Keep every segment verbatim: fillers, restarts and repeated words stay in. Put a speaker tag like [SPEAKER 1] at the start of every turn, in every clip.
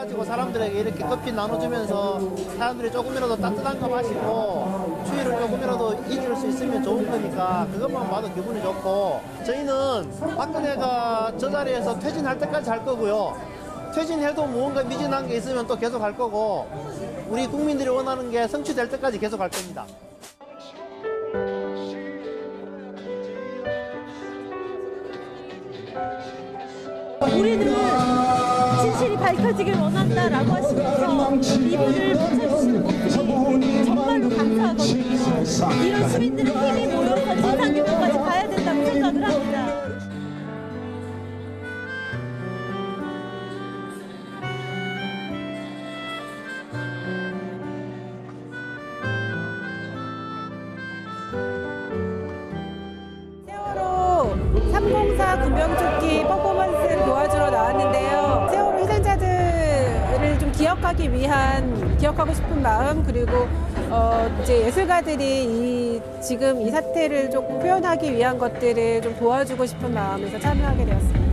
[SPEAKER 1] 해가지고 사람들에게 이렇게 커피 나눠주면서 사람들이 조금이라도 따뜻한 거 마시고 추위를 조금이라도 이길 수 있으면 좋은 거니까 그것만 봐도 기분이 좋고, 저희는 박근혜가 저 자리에서 퇴진할 때까지 할 거고요. 퇴진해도 무언가 미진한 게 있으면 또 계속 할 거고, 우리 국민들이 원하는 게 성취될 때까지 계속 할 겁니다.
[SPEAKER 2] 우리는 진실이 밝혀지길 원한다라고 하시면서 이분을 붙여주시는 모습이 정말로 감사하거든요. 이런 시민들의 힘이 모여서 진상규명까지 가야 된다고 생각을 합니다.
[SPEAKER 3] 삼공사 구명조끼 퍼포먼스를 도와주러 나왔는데요. 세월호 희생자들을 좀 기억하기 위한, 기억하고 싶은 마음, 그리고 어 이제 예술가들이 이 지금 이 사태를 조금 표현하기 위한 것들을 좀 도와주고 싶은 마음에서 참여하게 되었습니다.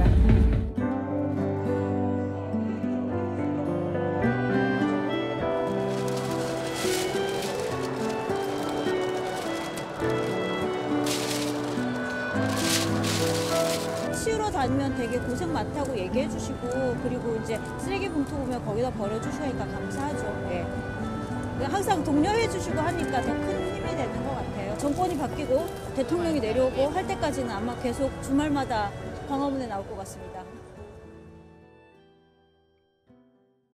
[SPEAKER 2] 치우러 다니면 되게 고생 많다고 얘기해 주시고, 그리고 이제 쓰레기 봉투 보면 거기다 버려주시니까 감사하죠. 예. 항상 독려해 주시고 하니까 더 큰 힘이 되는 것 같아요. 정권이 바뀌고 대통령이 내려오고 할 때까지는 아마 계속 주말마다 광화문에 나올 것 같습니다.